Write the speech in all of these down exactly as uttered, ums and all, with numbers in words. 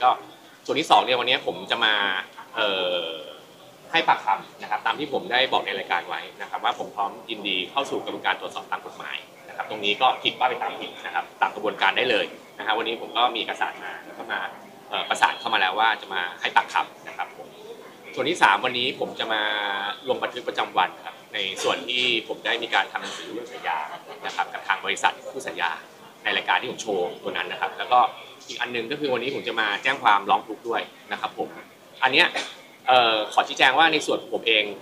ก็ส่วนที่สองเนี่ยวันนี้ผมจะมาให้ปากคำนะครับตามที่ผมได้บอกในรายการไว้นะครับว่าผมพร้อมยินดีเข้าสู่กระบวนการตรวจสอบตามกฎหมายนะครับตรงนี้ก็คิดว่าเป็นตามผิดนะครับตามกระบวนการได้เลยนะครับวันนี้ผมก็มีเอกสารมาแล้วก็มาประสานเข้ามาแล้วว่าจะมาให้ปากคำนะครับผมส่วนที่สามวันนี้ผมจะมาลงบันทึกประจำวันครับในส่วนที่ผมได้มีการทำหนังสือเรื่องสัญญานะครับกับทางบริษัทผู้สัญญาในรายการที่ผมโชว์ตัวนั้นนะครับแล้วก็อีกอันนึงก็คือวันนี้ผมจะมาแจ้งความร้องทุกข์ด้วยนะครับผมอันเนี้ยขอชี้แจงว่าในส่วนของผมเอง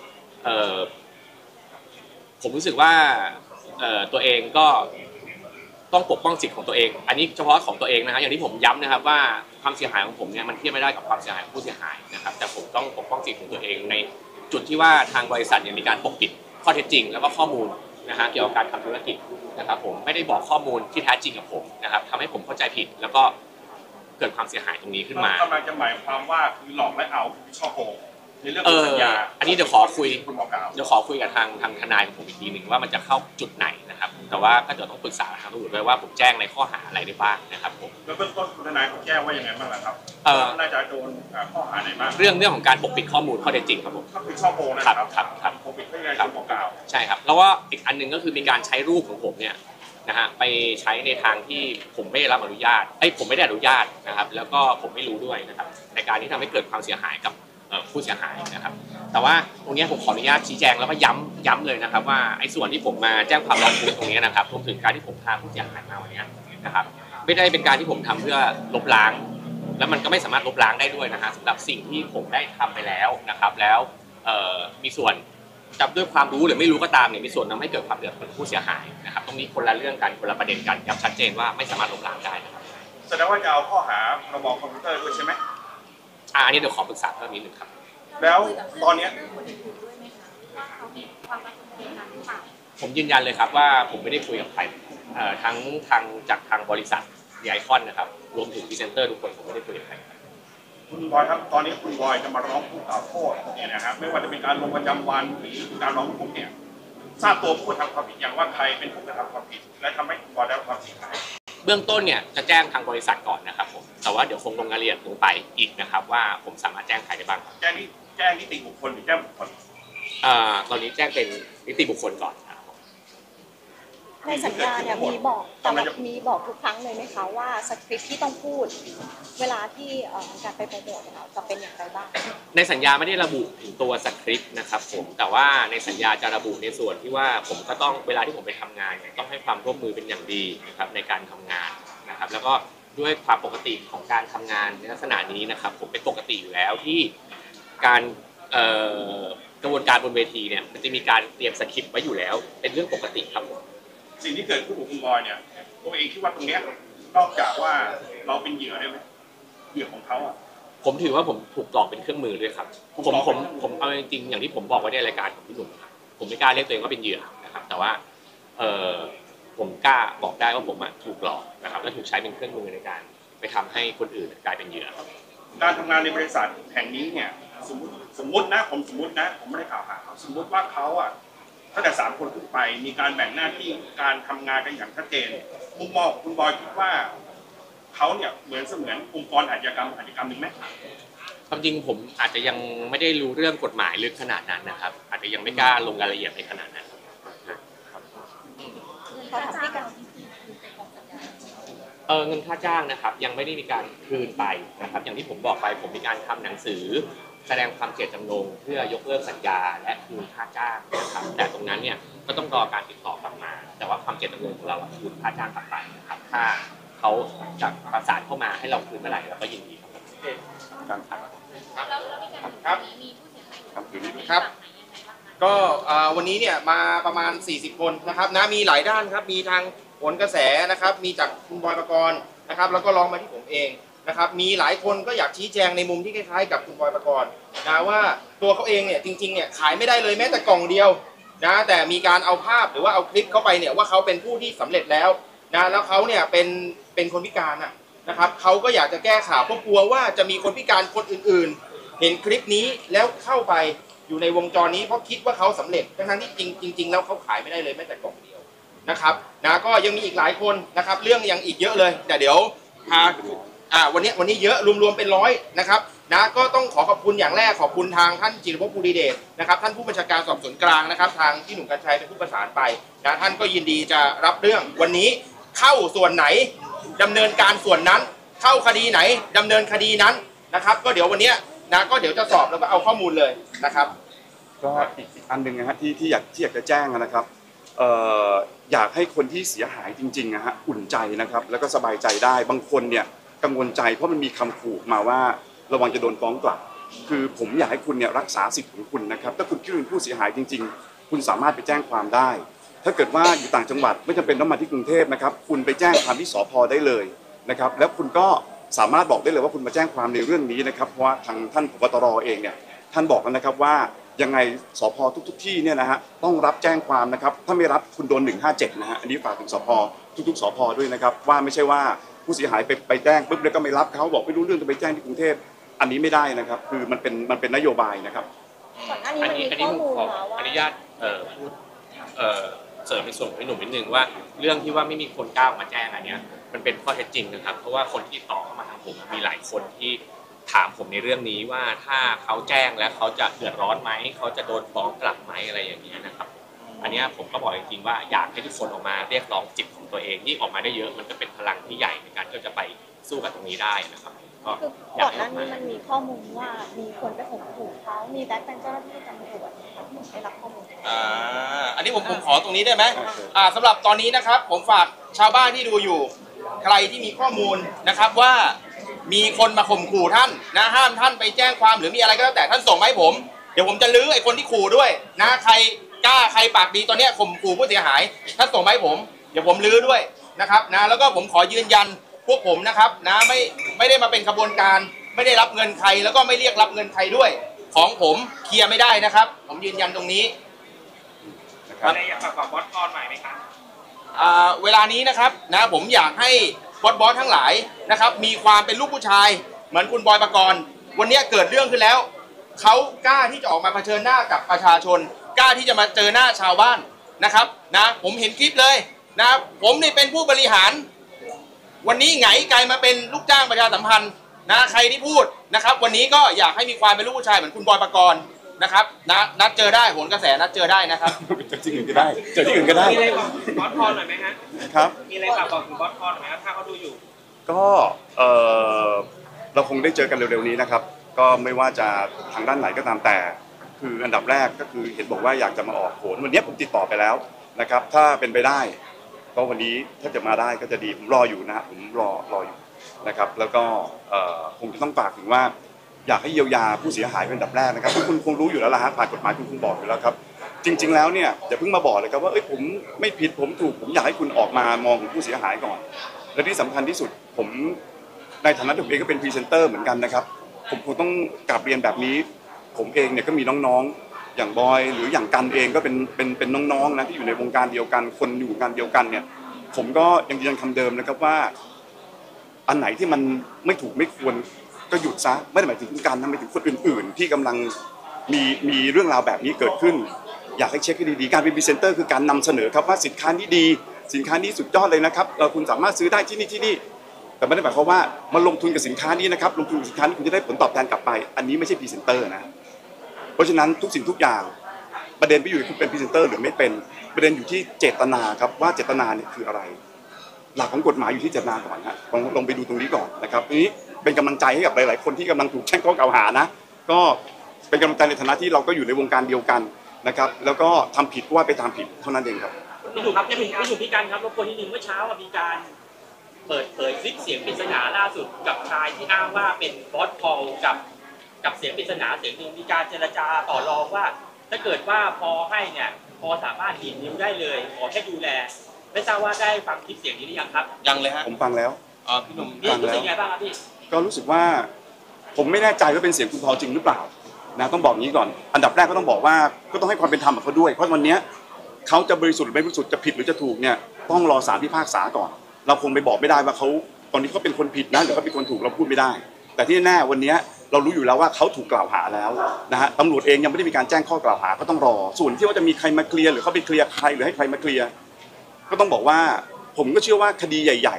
ผมรู้สึกว่าตัวเองก็ต้องปกป้องสิทธิ์ของตัวเองอันนี้เฉพาะของตัวเองนะครับอย่างที่ผมย้ำนะครับว่าความเสียหายของผมเนี่ยมันเทียบไม่ได้กับความเสียหายของผู้เสียหายนะครับแต่ผมต้องปกป้องสิทธิ์ของตัวเองในจุดที่ว่าทางบริษัทเนี่ยมีการปกปิดข้อเท็จจริงแล้วก็ข้อมูลนะฮะเกี่ยวกับการทำธุรกิจนะครับผมไม่ได้บอกข้อมูลที่แท้จริงกับผมนะครับทำให้ผมเข้าใจผิดแล้วก็เกิดความเสียหายตรงนี้ขึ้นมากำลังจะหมายความว่าคือหลอกและเอาช่อโกงในเรื่องสัญญาอันนี้เดี๋ยวขอคุยเดี๋ยวขอคุยกับทางทางทนายของผมอีกทีหนึ่งว่ามันจะเข้าจุดไหนนะครับแต่ว่าก็เดี๋ยวต้องปรึกษาทางตำรวจด้วยว่าผมแจ้งในข้อหาอะไรได้บ้างนะครับผมแล้วเบื้องต้นทนายเขาแจ้งว่ายังไงบ้างล่ะครับน่าจะโดนข้อหาไหนบ้างเรื่องเรื่องของการปกปิดข้อมูลข้อเท็จจริงครับผมก็คือช่อโกงนะครับครับครับปกปิดเพื่อการบอกกล่าวใช่ครับแล้วก็อีกอันหนึ่งก็คือมีการใช้รูปของผมเนี่ยนะฮะไปใช้ในทางที่ผมไม่ได้รับอนุญาตไอ้ผมไม่ได้อนุญาตนะครับแล้วก็ผมไม่รู้ด้วยนะครับในการที่ทำให้เกิดความเสียหายกับผู้เสียหายนะครับแต่ว่าตรงนี้ผมขออนุญาตชี้แจงแล้วก็ย้ำย้ำเลยนะครับว่าไอ้ส่วนที่ผมมาแจ้งความร้องทุกข์ตรงนี้นะครับรวมถึงการที่ผมพาผู้เสียหายมาวันนี้นะครับไม่ได้เป็นการที่ผมทำเพื่อลบล้างแล้วมันก็ไม่สามารถลบล้างได้ด้วยนะฮะสำหรับสิ่งที่ผมได้ทำไปแล้วนะครับแล้วมีส่วนจับด้วยความรู้หรือไม่รู้ก็ตามเนี่ยมีส่วนทำให้เกิดความเดือดร้อนผู้เสียหายนะครับตรงนี้คนละเรื่องกันคนละประเด็นกันย้ำชัดเจนว่าไม่สามารถลบล้างได้นะครับแสดงว่าจะเอาข้อหาระบบคอมพิวเตอร์ด้วยใช่ไหมอันนี้เดี๋ยวขอปรึกษาเพิ่มนิดนึงครับแล้วตอนนี้ผมยืนยันเลยครับว่าผมไม่ได้คุยกับใครทั้งทางจากทางบริษัทไอคอนนะครับรวมถึงพรีเซนเตอร์ทุกคนผมไม่ได้คุยกับใครคุณบอยครับตอนนี้คุณบอยจะมาร้องผู้กล่าวโทษเนี่ยนะครับไม่ว่าจะเป็นการลงประจำวันหรือการร้องทุกข์เนี่ยทราบตัวผู้กระทำความผิดอย่างว่าใครเป็นผู้กระทำความผิดและทำให้คุณบอยได้รับความเสียหายเบื้องต้นเนี่ยจะแจ้งทางบริษัทก่อนนะครับผมแต่ว่าเดี๋ยวคงลงรายละเอียดลงไปอีกนะครับว่าผมสามารถแจ้งใครได้บ้างแจ้งนี่แจ้งนิติบุคคลหรือแจ้งบุคคลอ่าตอนนี้แจ้งเป็นนิติบุคคลก่อนครับในสัญญาเนี่ยมีบอกแต่มีบอกทุกครั้งเลยไหมคะว่าสคริปต์ที่ต้องพูดเวลาที่การไปโปรโมทเนี่ยจะเป็นอย่างไรบ้างในสัญญาไม่ได้ระบุถึงตัวสคริปต์นะครับผมแต่ว่าในสัญญาจะระบุในส่วนที่ว่าผมก็ต้องเวลาที่ผมไปทำงานเนี่ยต้องให้ความร่วมมือเป็นอย่างดีนะครับในการทำงานนะครับแล้วก็ด้วยความปกติของการทำงานในลักษณะนี้นะครับผมเป็นปกติอยู่แล้วที่การกระบวนการบนเวทีเนี่ยมันจะมีการเตรียมสคริปต์ไว้อยู่แล้วเป็นเรื่องปกติครับผมสิ่งที่เกิดขึ้นกับคุณบอยเนี่ยตัวเองคิดว่าตรงนี้นอกจากว่าเราเป็นเหยื่อได้ไหมเหยื่อของเขาอ่ะผมถือว่าผมถูกหลอกเป็นเครื่องมือด้วยครับผมผมผมเอาจริงๆอย่างที่ผมบอกไว้ในรายการของพี่หนุ่มผมไม่กล้าเรียกตัวเองว่าเป็นเหยื่อนะครับแต่ว่าเออผมกล้าบอกได้ว่าผมอ่ะถูกหลอกนะครับและถูกใช้เป็นเครื่องมือในการไปทำให้คนอื่นกลายเป็นเหยื่อครับการทำงานในบริษัทแห่งนี้เนี่ยสมมติสมมตินะผมสมมตินะผมไม่ได้กล่าวหาเขาสมมติว่าเขาอ่ะตั้งแต่สามคนขึ้นไปมีการแบ่งหน้าที่การทำงานกันอย่างชัดเจนมุมมองคุณบอยคิดว่าเขาเนี่ยเหมือนเสมือนองค์กรอาชญากรรมอาชญากรรมหนึ่งไหมความจริงผมอาจจะยังไม่ได้รู้เรื่องกฎหมายลึกขนาดนั้นนะครับอาจจะยังไม่กล้าลงรายละเอียดในขนาดนั้นเออเงินค่าจ้างนะครับยังไม่ได้มีการคืนไปนะครับอย่างที่ผมบอกไปผมมีการทำหนังสือแสดงความเจตจำนงเพื่อยกเลิกสัญญาและคืนค่าจ้างนะครับแต่ตรงนั้นเนี่ยก็ต้องรอการติดต่อกลับมาแต่ว่าความเจตจำนงของเราคืนค่าจ้างกลับไปนะครับถ้าเขาจะประสานเข้ามาให้เราคืนเมื่อไหร่เราก็ยินดีครับครับครับครับก็วันนี้เนี่ยมาประมาณสี่สิบคนนะครับนะมีหลายด้านครับมีทางผลกระแสนะครับมีจากคุณบอยปกรณ์นะครับแล้วก็ลองมาที่ผมเองนะครับมีหลายคนก็อยากชี้แจงในมุมที่คล้ายๆกับคุณบอยปกรณ์นะว่าตัวเขาเองเนี่ยจริงๆเนี่ยขายไม่ได้เลยแม้แต่กล่องเดียวนะแต่มีการเอาภาพหรือว่าเอาคลิปเข้าไปเนี่ยว่าเขาเป็นผู้ที่สำเร็จแล้วนะแล้วเขาเนี่ยเป็นเป็นคนพิการนะครับเขาก็อยากจะแก้ข่าวเพราะกลัวว่าจะมีคนพิการคนอื่นๆเห็นคลิปนี้แล้วเข้าไปอยู่ในวงจรนี้เพราะคิดว่าเขาสำเร็จทั้งๆที่จริงๆแล้วเขาขายไม่ได้เลยแม้แต่กล่องเดียวนะครับนะก็ยังมีอีกหลายคนนะครับเรื่องยังอีกเยอะเลยแต่เดี๋ยวพาอ่าวันนี้วันนี้เยอะรวมๆเป็นร้อยนะครับนะก็ต้องขอขอบคุณอย่างแรกขอบคุณทางท่านจิรภพภูริเดชนะครับท่านผู้บัญชาการสอบสวนกลางนะครับทางที่หนุ่มกัญชัยเป็นผู้ประสานไปนะท่านก็ยินดีจะรับเรื่องวันนี้เข้าส่วนไหนดำเนินการส่วนนั้นเข้าคดีไหนดำเนินคดีนั้นนะครับก็เดี๋ยววันนี้นะก็เดี๋ยวจะสอบแล้วก็เอาข้อมูลเลยนะครับก็อีกอันหนึ่งนะฮะที่ที่อยากที่อยากจะแจ้งนะครับเอ่ออยากให้คนที่เสียหายจริงๆนะฮะอุ่นใจนะครับแล้วก็สบายใจได้บางคนเนี่ยกังวลใจเพราะมันมีคำขู่มาว่าระวังจะโดนฟ้องกลับคือผมอยากให้คุณเนี่ยรักษาสิทธิ์ของคุณนะครับถ้าคุณคิดเป็นผู้เสียหายจริงๆคุณสามารถไปแจ้งความได้ถ้าเกิดว่าอยู่ต่างจังหวัดไม่จำเป็นต้องมาที่กรุงเทพนะครับคุณไปแจ้งความที่สภ.ได้เลยนะครับแล้วคุณก็สามารถบอกได้เลยว่าคุณมาแจ้งความในเรื่องนี้นะครับเพราะว่าทางท่านผบ.ตร.เองเนี่ยท่านบอกแล้วนะครับว่ายังไงสภ.ทุกๆที่เนี่ยนะฮะต้องรับแจ้งความนะครับถ้าไม่รับคุณโดนหนึ่งห้าเจ็ดนะฮะอันนี้ฝากถึงสภ.ทุกๆสภ.ด้วยนะครับว่าไม่ใช่ว่าผู้เสียหายไปไปแจ้งปุ๊บแล้วก็ไม่รับเขาบอกไม่รู้เรื่องจะไปแจ้งที่กรุงเทพอันนี้ไม่ได้นะครับคือมันเป็นมันเป็นนโยบายนะครับก่อนหน้านี้อันมันนี้มีอันข้นี้อผมมูลขอมาว่าอนุญาตเอ่อพูดเอ่อเสริมในส่วนของพี่หนุ่มนิดนึงว่าเรื่องที่ว่าไม่มีคนกล้ามาแจ้งอันเนี้ยมันเป็นข้อเท็จจริงนะครับเพราะว่าคนที่ต่อเข้ามาทางผมมีหลายคนที่ถามผมในเรื่องนี้ว่าถ้าเขาแจ้งแล้วเขาจะเดือดร้อนไหมเขาจะโดนฟ้องกลับไหมอะไรอย่างเงี้ยนะครับอันนี้ผมก็บอกจริงๆว่าอยากให้ทุกคนออกมาเรียกร้องจิตของตัวเองยิ่งออกมาได้เยอะมันจะเป็นพลังที่ใหญ่ในการที่จะไปสู้กับตรงนี้ได้นะครับก็คืออยาก่กอนให้หอน้าอกมานี้มันมีข้อมูลว่ามีคนไปข่มขู่เขามีแบ็คเป็นเจ้าหน้าที่ตำรวจนะครับผมได้รับข้อมูลอ่าอันนี้ผมผมขอตรงนี้ได้ไหมอ่าสำหรับตอนนี้นะครับผมฝากชาวบ้านที่ดูอยู่ใครที่มีข้อมูลนะครับว่ามีคนมาข่มขู่ท่านนะห้ามท่านไปแจ้งความหรือมีอะไรก็แล้วแต่ท่านส่งมาให้ผมเดี๋ยวผมจะลื้อไอ้คนที่ขู่ด้วยนะใครกล้าใครปากดีตอนเนี้ยข่มขู่ผู้เสียหายท่านส่งมาให้ผมเดี๋ยวผมลื้อด้วยนะครับนะแล้วก็ผมขอยืนยันพวกผมนะครับนะไม่ไม่ได้มาเป็นขบวนการไม่ได้รับเงินใครแล้วก็ไม่เรียกรับเงินใครด้วยของผมเคลียร์ไม่ได้นะครับผมยืนยันตรงนี้อะไรอยากฝากบอกบอสกรใหม่ไหมครับเวลานี้นะครับนะผมอยากให้บอสบอสทั้งหลายนะครับมีความเป็นลูกผู้ชายเหมือนคุณบอยปกรณ์วันนี้เกิดเรื่องขึ้นแล้วเขากล้าที่จะออกมาเผชิญหน้ากับประชาชนกล้าที่จะมาเจอหน้าชาวบ้านนะครับนะผมเห็นคลิปเลยนะผมนี่เป็นผู้บริหารวันนี้ไงกลายมาเป็นลูกจ้างประชาสัมพันธ์นะใครที่พูดนะครับวันนี้ก็อยากให้มีความเป็นลูกผู้ชายเหมือนคุณบอยปกรณ์นะครับนัดนัดเจอได้โหนกระแสนัดเจอได้นะครับเจอที่อื่นก็ได้เจอที่อื่นก็ได้มีอะไรบอกบอสพอหน่อยไหมฮะครับมีอะไรฝากบอกถึงบอสพอหน่อยไหมครับถ้าเขาดูอยู่ก็เออเราคงได้เจอกันเร็วๆนี้นะครับก็ไม่ว่าจะทางด้านไหนก็ตามแต่คืออันดับแรกก็คือเห็นบอกว่าอยากจะมาออกโหนวันนี้ผมติดต่อไปแล้วนะครับถ้าเป็นไปได้ก็วันนี้ถ้าจะมาได้ก็จะดีผมรออยู่นะผมรอรออยู่นะครับแล้วก็คงจะต้องฝากถึงว่าอยากให้เยียวยาผู้เสียหายเป็นอันดับแรกนะครับคุณคงรู้อยู่แล้วล่ะฮะผ่านกฎหมายคุณคงบอกอยู่แล้วครับจริงๆแล้วเนี่ยอย่าเพิ่งมาบอกเลยครับว่าเอ้ยผมไม่ผิดผมถูกผมอยากให้คุณออกมามองถึงผู้เสียหายก่อนและที่สำคัญที่สุดผมในฐานะผมเองก็เป็นพรีเซนเตอร์เหมือนกันนะครับผมคงต้องกลับเรียนแบบนี้ผมเองเนี่ยก็มีน้องๆอย่างบอยหรืออย่างกันเองก็เป็นเป็นเป็นน้องๆนะที่อยู่ในวงการเดียวกันคนอยู่วงการเดียวกันเนี่ยผมก็ยังยืนยันคำเดิมนะครับว่าอันไหนที่มันไม่ถูกไม่ควรก็หยุดซะไม่ได้หมายถึงการทำไปถึงคนอื่นๆที่กำลังมีมีเรื่องราวแบบนี้เกิดขึ้นอยากให้เช็คให้ดีๆการเป็นพรีเซนเตอร์คือการนำเสนอครับว่าสินค้านี้ดีสินค้านี้สุดยอดเลยนะครับคุณสามารถซื้อได้ที่นี่ที่นี่แต่ไม่ได้หมายความว่ามาลงทุนกับสินค้านี้นะครับลงทุนกับสินค้านี้คุณจะได้ผลตอบแทนกลับไปอันนี้ไม่ใช่พรีเซนเตอร์นะเพราะฉะนั้นทุกสิ่งทุกอย่างประเด็นไม่อยู่ที่คุณเป็นพรีเซนเตอร์หรือไม่เป็นประเด็นอยู่ที่เจตนาครับว่าเจตนาเนี่ยคืออะไรหลักของกฎหมายอยู่ที่เจตนาก่อนฮะลองลองไปดูตรงนี้ก่อนนะครับทีนี้เป็นกำลังใจให้กับหลายๆคนที่กำลังถูกแจ้งข้อกล่าวหานะก็เป็นกำลังใจในฐานะที่เราก็อยู่ในวงการเดียวกันนะครับแล้วก็ทำผิดว่าไปตามผิดเท่านั้นเองครับพี่หนุ่มครับพี่หนุ่มพี่หนุ่มพี่กันครับรบกวนนิดนึงเมื่อเช้ามีการเปิดเผยคลิปเสียงปริศนาล่าสุดกับชายที่อ้างว่าเป็นบอสพอลกับกับเสียงปริศนาเสียงหนึ่งมีการเจรจาต่อรองว่าถ้าเกิดว่าพอให้เนี่ยพอสามารถดีดนิ้วได้เลยขอแค่ดูแลไม่ทราบว่าได้ฟังคลิปเสียงนี้หรือยังครับยังเลยฮะผมฟังแล้วอ๋อพี่หนุ่มนี่รู้สึกไงบ้างครับพี่ก็รู้สึกว่าผมไม่แน่ใจว่าเป็นเสียงคุณพอจริงหรือเปล่านะต้องบอกงี้ก่อนอันดับแรกก็ต้องบอกว่าก็ต้องให้ความเป็นธรรมกับเขาด้วยเพราะวันนี้เขาจะบริสุทธิ์หรือไม่บริสุทธิ์จะผิดหรือจะถูกเนี่ยต้องรอศาลพิพากษาก่อนเราคงไปบอกไม่ได้ว่าเขาตอนนี้เขาเป็นคนผิดนะหรือเขาเป็นคนถูกเราพูดไม่ได้แต่ที่แน่วันนี้เรารู้อยู่แล้วว่าเขาถูกกล่าวหาแล้วนะฮะตำรวจเองยังไม่ได้มีการแจ้งข้อกล่าวหาก็ต้องรอส่วนที่ว่าจะมีใครมาเคลียร์หรือเขาไปเคลียร์ใครหรือให้ใครมาเคลียร์ก็ต้องบอกว่าผมก็เชื่อว่าคดีใหญ่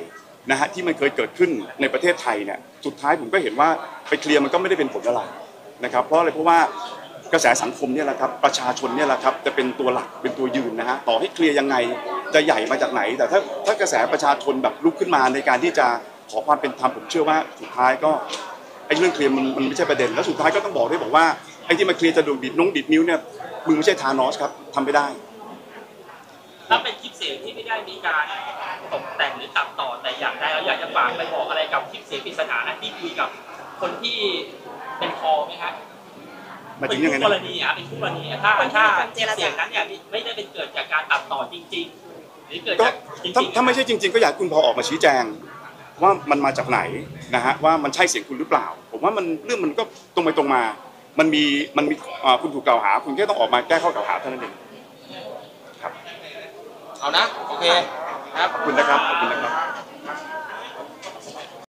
นะฮะที่มันเคยเกิดขึ้นในประเทศไทยเนี่ยสุดท้ายผมก็เห็นว่าไปเคลียร์มันก็ไม่ได้เป็นผลอะไรนะครับเพราะอะไรเพราะว่ากระแสสังคมเนี่ยแหละครับประชาชนเนี่ยแหละครับจะเป็นตัวหลักเป็นตัวยืนนะฮะต่อให้เคลียร์ยังไงจะใหญ่มาจากไหน แต่ถ้าถ้ากระแสประชาชนแบบลุกขึ้นมาในการที่จะขอความเป็นธรรมผมเชื่อว่าสุดท้ายก็ไอ้เรื่องเคลียร์มันมันไม่ใช่ประเด็นแล้วสุดท้ายก็ต้องบอกด้วยบอกว่าไอ้ที่มาเคลียร์จะดูดดิดน้องดิดนิ้วเนี่ยมึงไม่ใช่ธานอสครับทำไม่ได้ถ้าเป็นคลิปเสียงที่ไม่ได้มีการตกแต่งหรือตัดต่อแต่อย่างใดเราอยากจะฝากไปบอกอะไรกับคลิปเสียงปริศนาที่คุยกับคนที่เป็นคอไหมครับหมายเป็ถึนงยังไงคู่กรนะณีอ่ะเป็นคู่กรณีอ่ะถ้าคนที่ถ้ามีการคเจลิปรจาเสียงนั้นเนี่ยไม่ได้เป็นเกิดจากการตัดต่อจริง ๆ หรือเกิดก็จากจริงถ้าๆถ้าไม่ใช่จริง ๆ ก็อยากให้คุณพอออกมาชี้แจงว่ามันมาจากไหนนะฮะว่ามันใช่เสียงคุณหรือเปล่า ผมว่ามันเรื่องมันก็ตรงไปตรงมา มันมีมันมีอ่าคุณถูกกล่าวหา คุณแค่ต้องออกมาแก้ข้อกล่าวหาเท่านั้นเองเอานะ โอเคครับขอบคุณนะครับขอบคุณนะครับ